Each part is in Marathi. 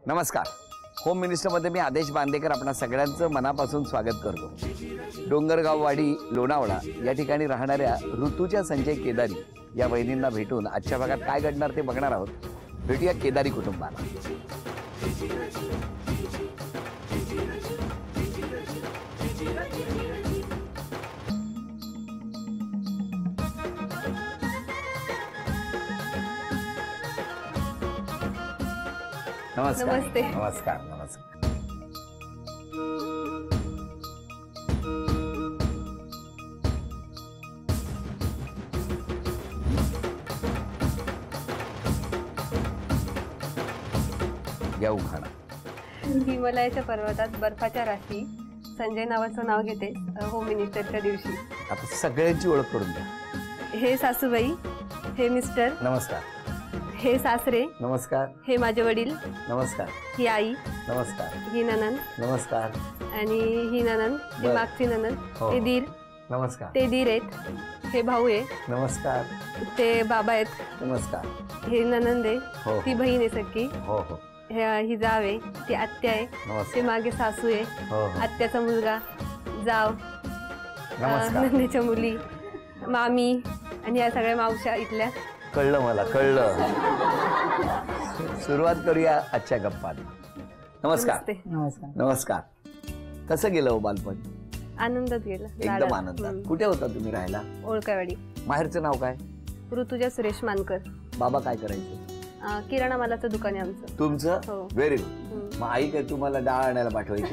नमस्कार. होम मिनिस्टरमध्ये मी आदेश बांदेकर आपणा सगळ्यांचं मनापासून स्वागत करतो. डोंगरगाववाडी लोणावळा या ठिकाणी राहणाऱ्या ऋतूच्या संजय केदारी या वहिनींना भेटून आजच्या भागात काय घडणार ते बघणार आहोत. भेटूया केदारी कुटुंबाला. नमस्कार. नमस्ते. नमस्कार. नमस्कार. या उखाणा. हिमालयाच्या पर्वतात बर्फाच्या राशी संजय नावाचं नाव घेते होम मिनिस्टरच्या दिवशी. आता सगळ्यांची ओळख करून द्या. हे सासूबाई, हे मिस्टर, नमस्कार. हे सासरे, नमस्कार. हे माझे वडील, नमस्कार. ही आई, नमस्कार. ही ननंद, नमस्कार. आणि ही ननंद, ही बर. मागची ननंद, हो. हे दीर, नमस्कार. ते दीर आहेत, हे भाऊ आहे, नमस्कार. ते बाबा आहेत, नमस्कार. हे ननंद आहे, हो. ती बहीण आहे सख्खी, हो हो. ही जाव आहे, ती आत्या आहे, ते नमस्कार. मागे सासू आहे, हो हो. आत्याचा मुलगा, जाव, नमस्कार. नंदेच्या मुली, मामी आणि या सगळ्या मावश्या इथल्या. कळलं, मला कळलं. सुरुवात करूया आजच्या गप्पांना. नमस्कार. नमस्ते. नमस्कार. नमस्कार. कसं गेलं हो बालपण? आनंदात गेला. एकदम आनंदात. कुठे होता तुम्ही राहायला? ओळखावाडी. माहेरचं नाव काय? ऋतुजा सुरेश मानकर. बाबा काय करायचे? किराणा मालाचं दुकान आहे आमचं. तुमचं? हो. Very good. मग आई काय तुम्हाला डाळ आणायला पाठवायची?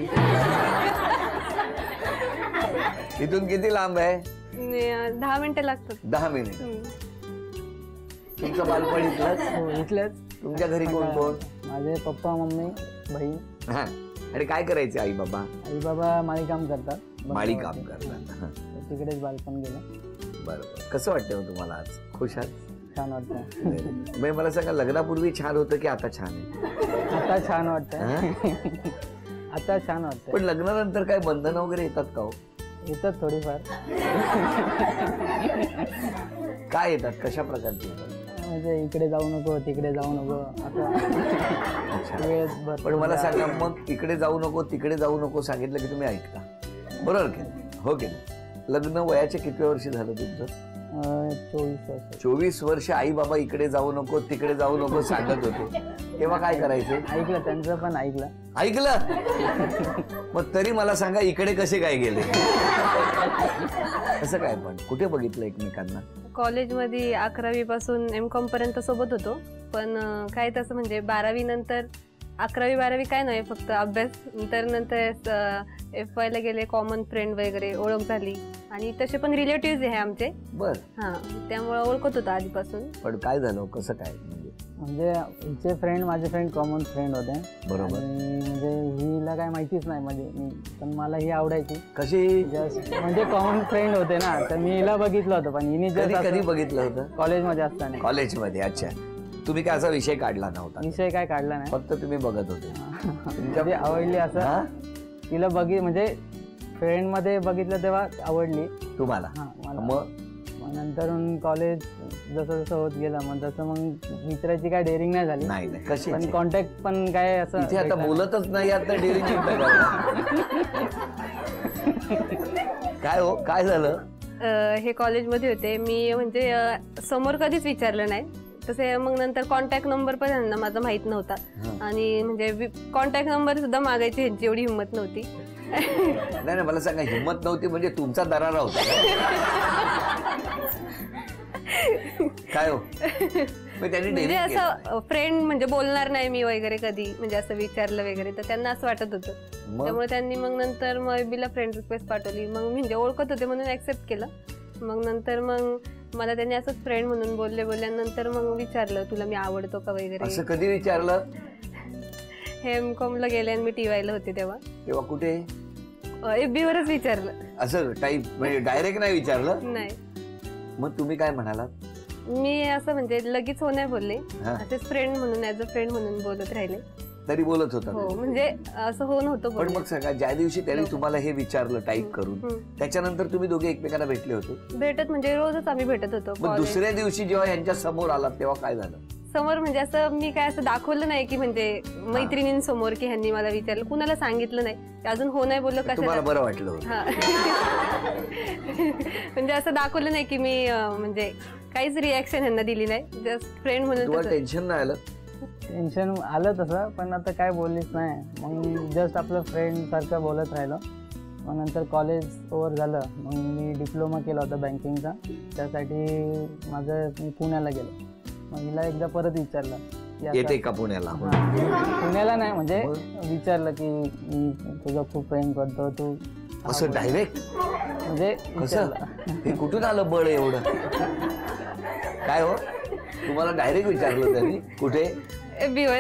इथून किती लांब आहे? 10 मिनिटं लागतात. 10 मिनिट. तुमचं बालपण इथलंच? हो, इथलेच. तुमच्या घरी कोण कोण? माझे पप्पा, मम्मी, बहीण. हा. आणि काय करायचे आई बाबा? आई बाबा माळी काम करतात. माळी काम करतात. हा. तिकडेच बालपण गेलं. बरोबर. कसं वाटतं हो तुम्हाला आज? खुश आहात? छान वाटतं. मला सांगा, लग्नापूर्वी छान होतं की आता छान आहे? आता छान वाटतं. आता छान वाटतं. पण लग्नानंतर काय बंधन वगैरे येतात का हो? येतात थोडीफार. काय येतात? कशा प्रकारचे येतात? म्हणजे इकडे जाऊ नको, तिकडे जाऊ नको, आता वेळ भरपूर. पण मला सांगा, मग इकडे जाऊ नको तिकडे जाऊ नको सांगितलं की तुम्ही ऐकता? बरोबर की नाही? हो की नाही? लग्न वयाचे किती वर्ष झालं तुमचं? 24 वर्ष. 24 वर्ष आई बाबा इकडे जाऊ नको तिकडे जाऊ नको सांगत होते, तेव्हा काय करायचे? ऐकलं, त्यांचं पण ऐकलं. ऐकलं? मग तरी मला सांगा, इकडे कसे काय गेले? कसं काय? पण कुठे बघितलं एकमेकांना? कॉलेजमध्ये 11वी पासून M.Com पर्यंत सोबत होतो. पण काय तसं म्हणजे 12वी नंतर 11वी 12वी काय नाही, फक्त अभ्यास. नंतर FY ला गेले, कॉमन फ्रेंड वगैरे ओळख झाली. आणि तसे पण रिलेटिव्ह आहे आमचे. बर. हा, त्यामुळे ओळखत होतो आधीपासून. पण काय झालं? कसं काय? म्हणजे हिचे फ्रेंड, माझे फ्रेंड कॉमन फ्रेंड होते. बरोबर. आणि म्हणजे हिला काय माहितीच नाही, म्हणजे पण मला ही आवडायची. कशी? जस्ट म्हणजे कॉमन फ्रेंड होते ना, तर मी हिला बघितलं होतं. पण हिने कधी बघितलं होतं? कॉलेजमध्ये असताना. कॉलेजमध्ये? अच्छा. तुम्ही काय असा विषय काढला नव्हता? विषय काय काढला नाही, फक्त तुम्ही बघत होते. म्हणजे आवडली असं. तिला म्हणजे फ्रेंड मध्ये बघितलं तेव्हा आवडली तुम्हाला. मग नंतर कॉलेज जसं जसं होत गेलं, मग तसं मग विचारायची काय डेअरिंग नाही झाली. नाही. कशी? पण कॉन्टॅक्ट पण काय असं इथे आता बोलतच नाही, आता डेअरिंग काय हो? काय झालं? हे कॉलेजमध्ये होते मी, म्हणजे समोर कधीच विचारलं नाही तसे. मग नंतर कॉन्टॅक्ट नंबर पण त्यांना माझा माहित नव्हता. आणि म्हणजे कॉन्टॅक्ट नंबर सुद्धा मागायची ह्यांची एवढी हिंमत नव्हती. नाही, मला सांगा, हिंमत नव्हती म्हणजे तुमचा दरारा होता काय हो? म्हणजे असं फ्रेंड म्हणजे बोलणार नाही मी वगैरे कधी, म्हणजे असं विचारलं वगैरे तर त्यांना असं वाटत होतं. त्यामुळे त्यांनी मग नंतर मग फ्रेंड रिक्वेस्ट पाठवली. मग म्हणजे ओळखत होते म्हणून ऍक्सेप्ट केलं. मग नंतर मग मला त्यांनी असंच फ्रेंड म्हणून बोलल्यानंतर मग विचारलं, तुला मी आवडतो का वगैरे. असं कधी विचारलं? हे M.Com ला गेले आणि मी TY ला होते तेव्हा. कुठे? FB वरच विचारलं. असं टाईप म्हणजे डायरेक्ट नाही विचारलं? नाही. मग तुम्ही काय म्हणालात? मी असं म्हणजे लगेच हो नाही बोलले, असेच फ्रेंड म्हणून, ऍज अ फ्रेंड म्हणून बोलत राहिले. तरी बोलत होता? हो, म्हणजे असं हो नव्हतं. पण मग सगळ्या ज्या दिवशी त्यांनी तुम्हाला हे विचारलं टाईप करून, त्याच्यानंतर तुम्ही दोघे एकमेकांना भेटले होते? भेटत म्हणजे रोजच आम्ही भेटत होतो. मग दुसऱ्या दिवशी जेव्हा यांच्या समोर आलात तेव्हा काय झालं? समोर म्हणजे असं मी काय असं दाखवलं नाही की म्हणजे मैत्रिणींसमोर की ह्यांनी मला विचारलं, कुणाला सांगितलं नाही. अजून हो नाही बोललो कसं तुम्हाला बरं वाटलं? हा म्हणजे असं दाखवलं नाही की मी म्हणजे काहीच रिॲक्शन ह्यांना दिली नाही, जस्ट फ्रेंड म्हणून. तुम्हाला टेन्शन नाही आलं? टेन्शन आलं तसं, पण आता काय बोललीच नाही. मग जस्ट आपलं फ्रेंड सारखं बोलत राहिलो. मग नंतर कॉलेज ओव्हर झालं, मग मी डिप्लोमा केला होता बँकिंगचा. त्यासाठी मी पुण्याला गेलो. मग हिला एकदा परत विचारलं की येते का पुण्याला? पुण्याला नाही म्हणजे विचारलं की मी तुझं खूप प्रेम करतो, तू असं डायरेक्ट म्हणजे कसं? हे कुठून आलं बळ एवढं? काय हो, तुम्हाला डायरेक्ट विचारलं त्यांनी? कुठे? बीवर.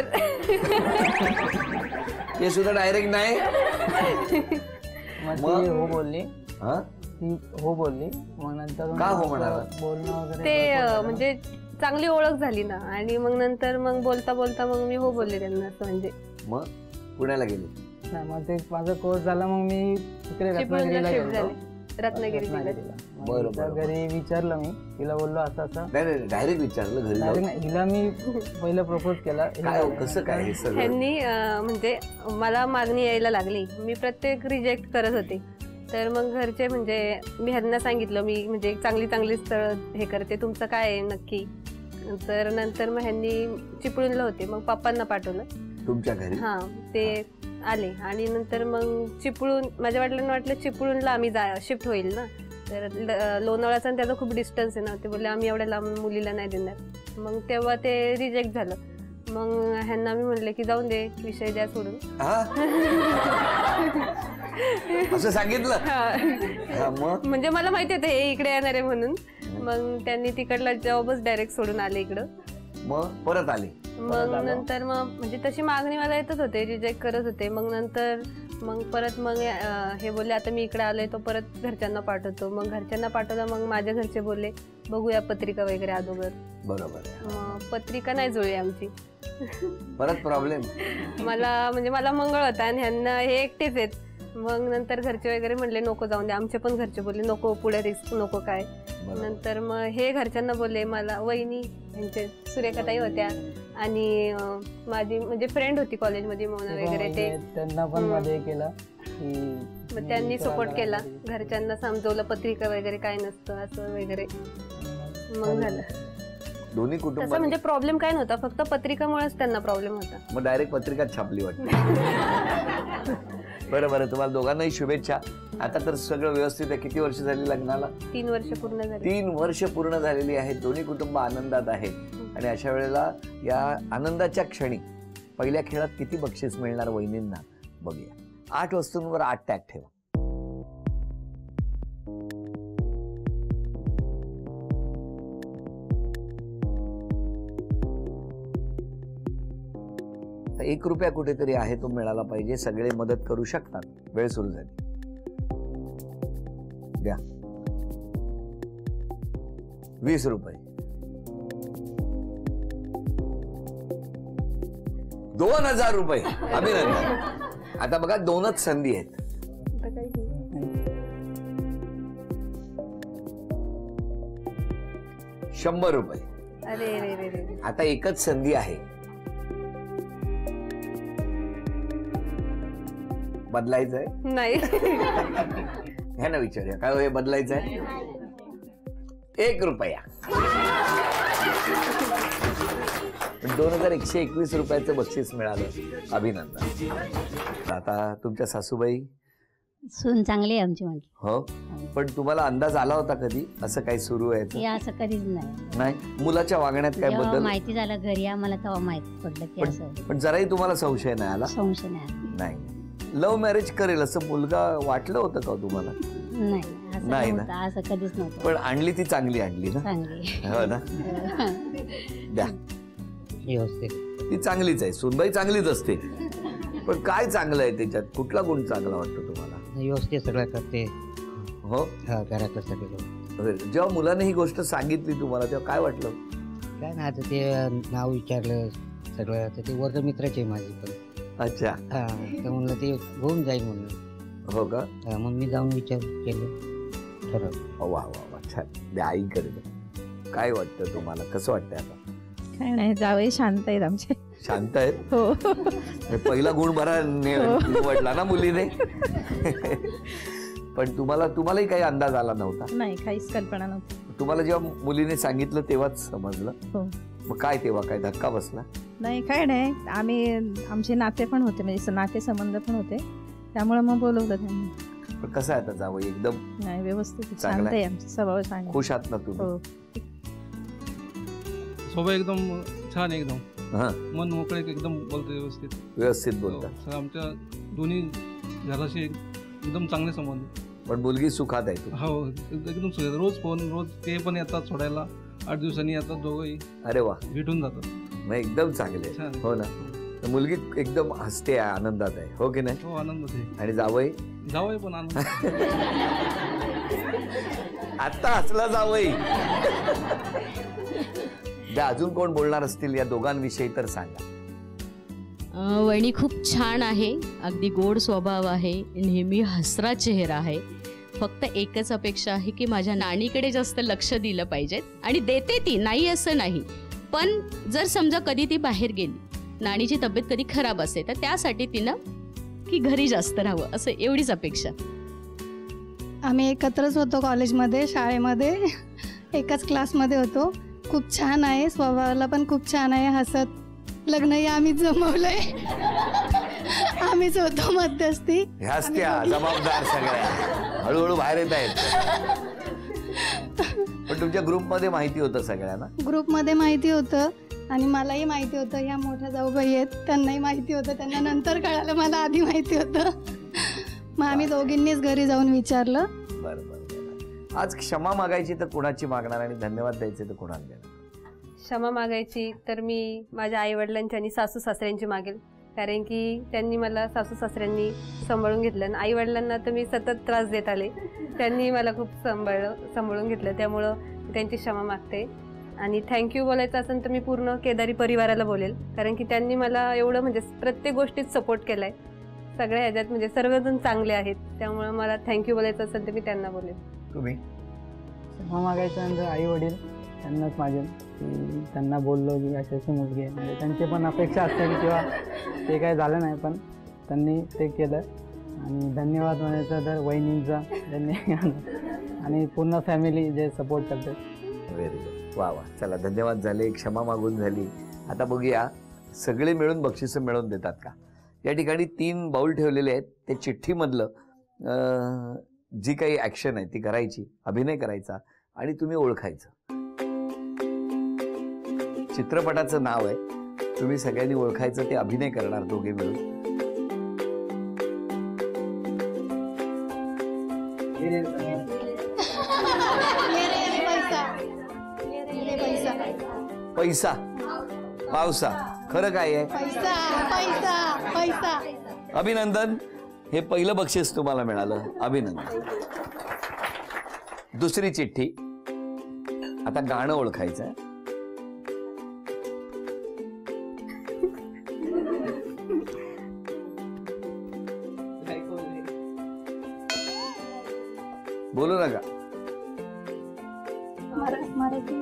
ते सुद्धा डायरेक्ट नाही. मग ती हो बोलली. ती हो बोलली. मग नंतर का हो म्हणाला? बोलणं वगैरे ते म्हणजे चांगली ओळख झाली ना, आणि मग नंतर मग बोलता बोलता मग मी हो बोलले त्यांना असं म्हणजे. मग पुण्याला गेली? नाही, मग ते माझा कोर्स झाला. मग मी तिकडे रत्नागिरीला गेलो. रत्नागिरी घरी विचारलं मी, तिला बोललो असं असं. नाही, डायरेक्ट विचारलं घरी? हिला मी पहिलं प्रपोज केला. कसं काय? ह्यांनी म्हणजे मला मागणी यायला लागली, मी प्रत्येक रिजेक्ट करत होते. तर मग घरचे म्हणजे मी ह्यांना सांगितलं मी म्हणजे चांगली चांगली स्थळ हे करते, तुमचं काय आहे नक्की. तर नंतर मग ह्यांनी चिपळूणला होते, मग पप्पांना पाठवलं तुमच्या घरी. हा, ते आले. आणि नंतर मग चिपळूण, माझ्या वडिलांना वाटलं चिपळूणला आम्ही शिफ्ट होईल ना, तर लोणावळ्याचा आणि त्याचा खूप डिस्टन्स आहे ना. ते बोलले आम्ही एवढ्या लांब मुलीला नाही देणार. मग तेव्हा ते रिजेक्ट झालं. मग ह्यांना मी म्हणले की जाऊन दे, विषय द्या सोडून. असं सांगितलं? म्हणजे मला माहिती होतं हे इकडे येणार आहे म्हणून. मग त्यांनी तिकडला जॉबच डायरेक्ट सोडून आले इकडं. मग परत आले? मग नंतर मग म्हणजे तशी मागणी मला येतच होते, रिजेक्ट करत होते. मग नंतर मग परत मग हे बोलले आता मी इकडे आलोय तो परत घरच्यांना पाठवतो. मग घरच्यांना पाठवलं. मग माझ्या घरचे बोलले बघूया पत्रिका वगैरे अगोदर. बरोबर. पत्रिका नाही जुळली आमची. परत प्रॉब्लेम. मला मंगळ होता आणि ह्यांना हे एकटेच आहेत. मग नंतर घरचे वगैरे म्हणले नको जाऊन दे. आमचे पण घरचे बोलले नको, पुढे रिस्क नको काय. नंतर मग हे घरच्यांना बोलले, मला वहिनी यांचे सुरेखाताई होत्या आणि माझी म्हणजे फ्रेंड होती कॉलेजमध्ये मोना वगैरे, ते त्यांना पण मध्ये केलं. मग त्यांनी सपोर्ट केला. घरच्यांना समजवलं पत्रिका वगैरे काय नसतं असं वगैरे. मग झालं. दोन्ही कुटुंब म्हणजे प्रॉब्लेम काय नव्हता, फक्त पत्रिकामुळेच त्यांना प्रॉब्लेम होता. मग डायरेक्ट पत्रिकाच छापली वाटतं. बरं, तुम्हाला दोघांनाही शुभेच्छा. आता तर सगळं व्यवस्थित आहे. किती वर्ष झाली लग्नाला? 3 वर्ष पूर्ण झाली. 3 वर्ष पूर्ण झालेली आहेत. दोन्ही कुटुंब आनंदात आहेत. आणि अशा वेळेला या आनंदाच्या क्षणी पहिल्या खेळात किती बक्षीस मिळणार वहिनींना बघूया. 8 वस्तूंवर 8 टॅग ठेवा. ₹1 कुठेतरी आहे, तो मिळाला पाहिजे. सगळे मदत करू शकतात. वेळ सुरू झाली. द्या. ₹20. 2000 रुपये. अभिनंदन. आता बघा 2च संधी आहेत. ₹100. अरे आता एकच संधी आहे. बदलायचंय? नाही. ह्यांना विचारूया काय हे बदलायचंय? ₹1. 2121 रुपयाचं बक्षीस मिळालं. अभिनंदन. आता तुमच्या सासूबाई? सून चांगली आहे आमची म्हटली. हो, पण तुम्हाला अंदाज आला होता कधी असं काही सुरू आहे? असं कधीच नाही. मुलाच्या वागण्यात काय बदल? माहिती झालं घरी आम्हाला तेव्हा माहिती पडलं की असं. पण जराही तुम्हाला संशय नाही आला? संशय नाही. लव्ह मॅरेज करेल असं मुलगा वाटलं होतं का तुम्हाला? नाही ना, असं कधीच नव्हतं. पण आणली ती चांगली आणली ना? चांगली. हो ना. द्या. ती चांगलीच आहे. सुनबाई चांगलीच असते. पण काय चांगलं आहे त्याच्यात? कुठला गुण चांगला वाटतो तुम्हाला? व्यवस्थित सगळं करते. हो, घरातलं सगळं. जेव्हा मुलाने ही गोष्ट सांगितली तुम्हाला तेव्हा काय वाटलं? काय ना, आता ते नाव विचारलं सगळं, तर ते वर्ग मित्राचे आहे माझे पण. अच्छा. तर म्हणलं ते होऊन जाईल म्हणून. हो का? मग मी जाऊन विचार केलं. खरं. वा वा वा, छान. द्या आईकडे. काय वाटतं तुम्हाला? कसं वाटतंय आता? काय नाही, जावई शांत आहेत आमचे. शांत आहेत. हो. हे पहिला गुण बरा निवडला ना मुलीने. पण तुम्हालाही काही अंदाज आला नव्हता? नाही, काहीच कल्पना नव्हती. तुम्हाला जेव्हा मुलीने सांगितलं तेव्हाच समजलं? हो. मग काय तेव्हा काय धक्का बसला? नाही, काय नाही, आमचे नाते पण होते, म्हणजे नाते संबंध पण होते, त्यामुळे मग बोलवलं त्यांनी. पण कसं आहे आता जावई? एकदम नाही, व्यवस्थित शांत चांगलं आहे, आमचा स्वभाव चांगला. खुश आहात ना तुम्ही? हो. स्वभाव एकदम छान आहे, एकदम हा, मन मोकळे, एकदम बोलतो व्यवस्थित. व्यवस्थित बोलता. हो, आमच्या दोन्ही घराशी एकदम चांगले संबंध. पण मुलगी सुखात आहे तू? हो, एकदम सुखद. रोज फोन, रोज ते पण येतात सोडायला, 8 दिवसांनी येतात दोघंही, अरे वा, भेटून जातात. मग एकदम चांगले आहे. छान. हो ना. तर मुलगी एकदम हसते आहे, आनंदात आहे, हो की नाही? हो, आनंद आहे. आणि जावई? जावई पण आनंद. आता हसला जावई. अजून कोण बोलणार असतील या दोघांविषयी तर सांगा. वहिनी खूप छान आहे, अगदी गोड स्वभाव आहे, नेहमी हसरा चेहरा आहे. फक्त एकच अपेक्षा आहे की माझ्या नानीकडे जास्त लक्ष दिलं पाहिजे, आणि देते ती, नाही असं नाही, पण जर समजा कधी ती बाहेर गेली, नानीची तब्येत कधी खराब असेल, तर त्यासाठी तिनं की घरी जास्त राहावं, असं एवढीच अपेक्षा. आम्ही एकत्रच होतो कॉलेजमध्ये, शाळेमध्ये एकाच क्लासमध्ये होतो. खूप छान आहे, स्वभावाला पण खूप छान आहे, हसत. लग्नही आम्हीच जमवलंय, आम्हीच होतो मध्यस्थी. ह्याच त्या जबाबदार सगळ्या हळूहळू बाहेर येत आहेत. पण तुमच्या ग्रुपमध्ये माहिती होतं सगळ्यांना? ग्रुपमध्ये माहिती होतं, आणि मलाही माहिती होतं. ह्या मोठ्या जाऊबाई आहेत, त्यांनाही माहिती होतं. त्यांना नंतर कळालं, मला आधी माहिती होतं. मग आम्ही दोघींनीच घरी जाऊन विचारलं. बरं बरं. आज क्षमा मागायची तर कोणाची मागणार, आणि धन्यवाद द्यायचे तर कोणाला देणार? क्षमा मागायची तर मी माझ्या आईवडिलांची आणि सासू सासऱ्यांची मागेल, कारण की त्यांनी मला, सासू सासऱ्यांनी सांभाळून घेतलं, आणि आईवडिलांना तर मी सतत त्रास देत आले, त्यांनी मला खूप सांभाळून घेतलं, त्यामुळं त्यांची क्षमा मागते. आणि थँक्यू बोलायचं असेल तर मी पूर्ण केदारी परिवाराला बोलेल, कारण की त्यांनी मला एवढं म्हणजे प्रत्येक गोष्टीत सपोर्ट केला आहे, सगळ्या ह्याच्यात म्हणजे सर्वजण चांगले आहेत, त्यामुळे मला थँक्यू बोलायचं असेल तर मी त्यांना बोलेल. तुम्ही? क्षमा मागायचं नंतर आई वडील त्यांनाच मागेल, की त्यांना बोललो की अशी मुलगी आहे, म्हणजे त्यांची पण अपेक्षा असते की किंवा ते काही झालं नाही, पण त्यांनी ते केलं. आणि धन्यवाद म्हणायचं तर वहिनींचा धन्यवाद, आणि पूर्ण फॅमिली जे सपोर्ट करते. व्हेरी गुड, वा वा. चला, धन्यवाद झाले, क्षमा मागून झाली. आता बघूया सगळे मिळून बक्षिसं मिळवून देतात का. या ठिकाणी 3 बाऊल ठेवलेले आहेत. ते चिठ्ठीमधलं जी काही ॲक्शन आहे ती करायची, अभिनय करायचा, आणि तुम्ही ओळखायचं. चित्रपटाचं नाव आहे, तुम्ही सगळ्यांनी ओळखायचं, ते अभिनय करणार दोघे मिळून. पैसा, पावसा, खरं काय आहे? पैसा पैसा पैसा. अभिनंदन, हे पहिलं बक्षीस तुम्हाला मिळालं, अभिनंदन. दुसरी चिठ्ठी. आता गाणं ओळखायचं. बोलू नका. मराठी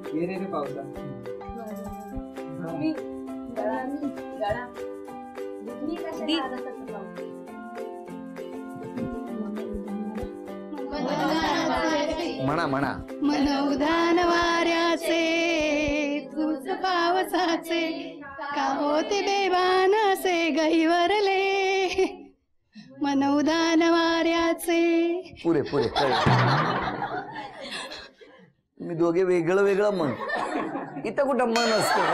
म्हणा म्हणा. मन उधान वाऱ्याचे, तुझ पावसाचे, का होते बेभान असे गहिवरले. मन उधान वाऱ्याचे. पुरे पुरे तुम्ही दोघे वेगळं वेगळं मन. इथं कुठं मन असतं?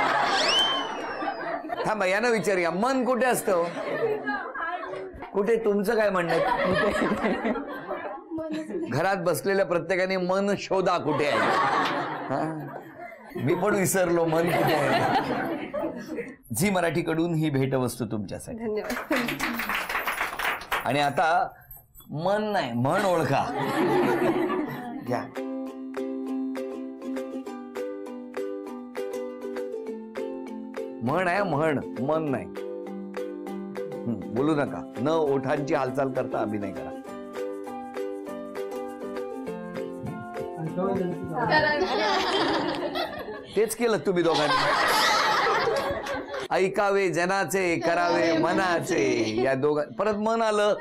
थांबा, यानं विचारूया, मन कुठे असतं? कुठे? तुमचं काय म्हणणं आहे? घरात बसलेल्या प्रत्येकाने मन शोधा कुठे आहे. मी पण विसरलो मन कुठे आहे. झी मराठीकडून ही भेटवस्तू तुमच्यासाठी. धन्यवाद. आणि आता मन नाही, म्हण ओळखा. घ्या. म्हण आहे, म्हण, मन नाही. बोलू नका. न ओठांची हालचाल करता अभिनय करा. तेच केलं तुम्ही दोघांनी. ऐकावे जनाचे करावे मनाचे, या दोघां परत मन आलं.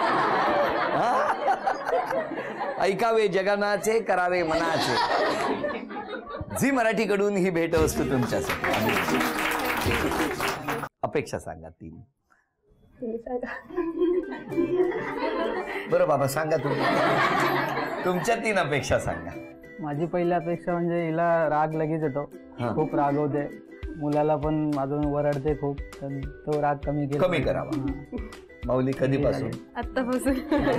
ऐकावे जगनाचे करावे मनाचे. झी मराठीकडून ही भेटवस्तू तुमच्यासाठी. अपेक्षा सांगा 3. बरं बाबा सांगा तुम्ही तुमच्या 3 अपेक्षा सांगा. माझी पहिली अपेक्षा म्हणजे हिला राग लगेच येतो, खूप रागवते. मुलाला पण अजून वरडते खूप, तर तो राग कमी करावा. माऊली कधीपासून? आत्तापासून.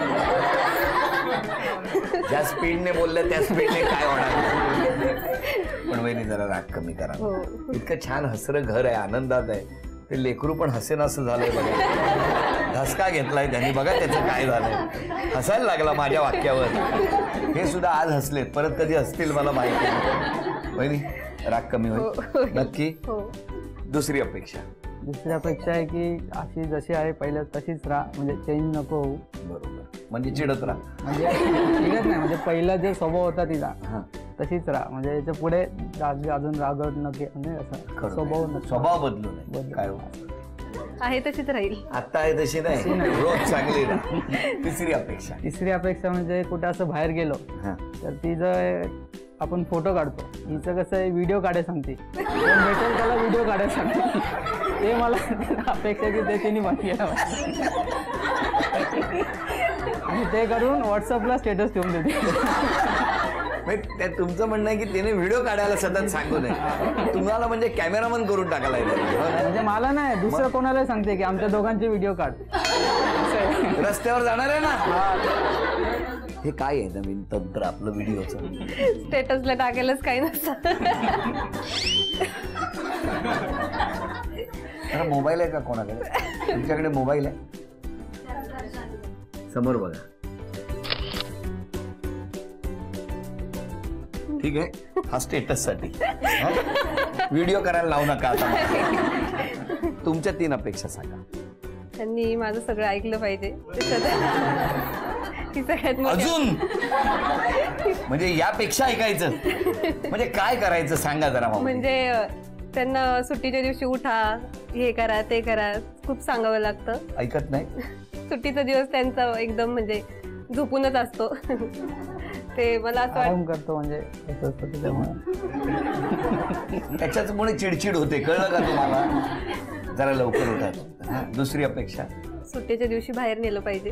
ज्या स्पीडने बोललं त्या स्पीडने काय होणार. पण वहिनी जरा राग कमी करा. इतकं छान हसरं घर आहे, आनंदात आहे. ते लेकरू पण हसेन असं झालंय बघा. धसका घेतलाय त्यांनी बघा त्याचं काय झालंय. हसायला लागला माझ्या वाक्यावर. हे सुद्धा आज हसलेत, परत कधी हसतील मला माहिती नाही. वहिनी राग कमी होईल नक्की. दुसरी अपेक्षा? दुसरी अपेक्षा आहे की अशी जशी आहे पहिल्या तशीच राहा, म्हणजे चेंज नको होऊ. बरोबर, म्हणजे चिडत राहा. म्हणजे चिडत नाही, म्हणजे पहिला जे स्वभाव होता तिचा तशीच राहा. म्हणजे याच्या पुढे अजून रागवत नको, म्हणजे असं स्वभाव बदलू नये. काय आहे तशीच राहील. आता आहे तशी नाही, रोज चांगली राहा. तिसरी अपेक्षा? तिसरी अपेक्षा म्हणजे कुठे असं बाहेर गेलो तर तिचं आपण फोटो काढतो, हिचं कसं आहे व्हिडिओ काढायला सांगते. कोण भेटेल त्याला व्हिडिओ काढायला सांगते. ते मला अपेक्षा की ते तिने बंद केलं आणि ते करून व्हॉट्सअपला स्टेटस ठेवून देते. तुमचं म्हणणं आहे की तिने व्हिडिओ काढायला सतत सांगू नये. तुम्हाला म्हणजे कॅमेरामन करून टाकायला म्हणजे मला नाही, दुसरं कोणाला सांगते की आमच्या दोघांचे व्हिडिओ काढ. रस्त्यावर जाणार आहे ना. हे काय आहे नवीन तंत्र आपलं व्हिडिओचं? स्टेटसला टाकायलाच काही नसतं. मोबाईल आहे का कोणाकडे? तुमच्याकडे मोबाईल आहे? समोर बघा. ठीक आहे, हा स्टेटस साठी. व्हिडिओ करायला लावू नका आता. तुमच्या 3 अपेक्षा सांगा. त्यांनी माझं सगळं ऐकलं पाहिजे. अजून म्हणजे यापेक्षा ऐकायचं म्हणजे काय करायचं सांगा जरा. म्हणजे त्यांना सुट्टीच्या दिवशी उठा, हे करा ते करा, खूप सांगावं लागतं. ऐकत नाही. सुट्टीचा दिवस त्यांचा एकदम म्हणजे झोपूनच असतो. ते मला असं करतो म्हणजे त्याच्यामुळे चिडचिड होते, कळलं का तुम्हाला? जरा लवकर उठा. दुसरी अपेक्षा? सुट्टीच्या दिवशी बाहेर नेलं पाहिजे.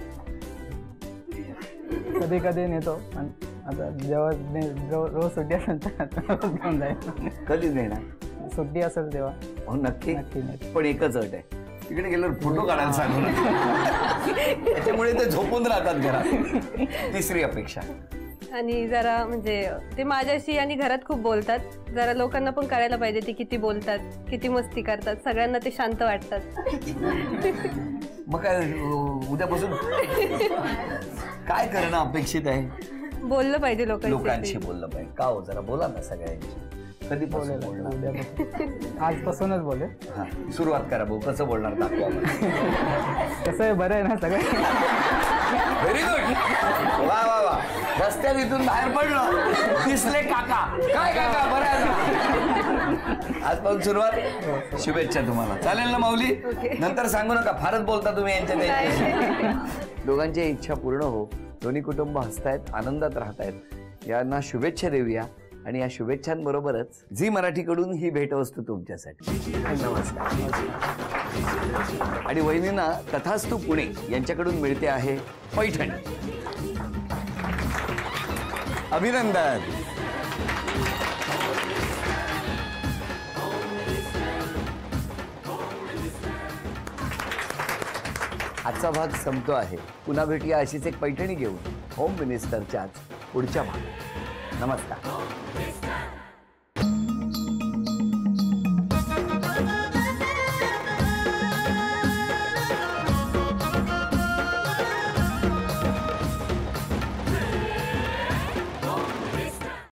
कधी कधी नेतो, आता जेव्हा रोज सुट्टी असेल तर घेऊन जाईल. कधी नेणार? सुट्टी असेल तेव्हा. हो नक्की. पण एकच अट आहे, तिकडे गेल्यावर फोटो काढायला सांगू नका. त्याच्यामुळे ते झोपून राहतात घरात. तिसरी अपेक्षा? आणि जरा म्हणजे ते माझ्याशी आणि घरात खूप बोलतात. जरा लोकांना पण कळायला पाहिजे ते किती बोलतात, किती मस्ती करतात. सगळ्यांना ते शांत वाटतात. मग काय उद्यापासून काय करणं अपेक्षित आहे? बोललं पाहिजे लोकांशी बोललं पाहिजे. का हो, जरा बोला ना सगळ्यांशी. कधी बोलणार? आजपासूनच बोले. हा, सुरुवात करा भाऊ. कसं बोलणार दाखवा. कसं आहे, बरं आहे ना सगळं? Very good. वा वा वा. रस्त्यात इथून बाहेर पडलं दिसले काका. काय काका, बरं आहे ना? आजपासून सुरुवात. शुभेच्छा तुम्हाला. चालेल ना माऊली? नंतर सांगू नका, फारच बोलता तुम्ही यांच्या. दोघांची इच्छा पूर्ण हो. दोन्ही कुटुंब हसतायत, आनंदात राहतायत. यांना शुभेच्छा देऊया. आणि या शुभेच्छांबरोबरच झी मराठीकडून ही भेटवस्तू तुमच्यासाठी. नमस्कार. आणि वहिनींना तथास्तु पुणे यांच्याकडून मिळते आहे पैठणी. अभिनंदन. आजचा भाग संपतो आहे. पुन्हा भेटूया अशीच एक पैठणी घेऊन होम मिनिस्टरच्याच पुढच्या भागात. नमस्कार.